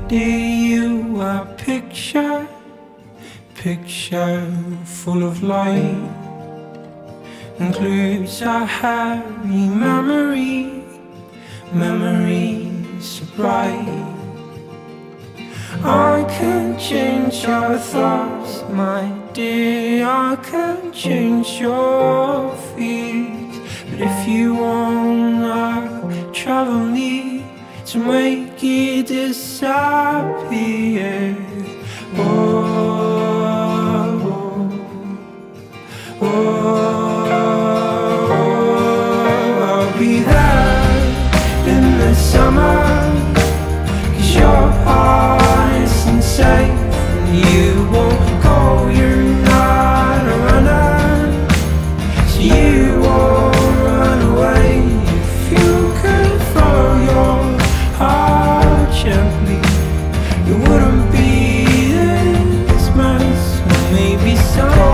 day you a picture full of light, includes a happy memories so bright. I can change your thoughts, my dear, I can change your fears, but if you wanna trouble me to make it disappear, I'll be there in the summer, 'cause your heart isn't safe and you won't go, you're not a runner, so you won't run away. If you could throw your heart gently, it wouldn't be this mess. Or maybe some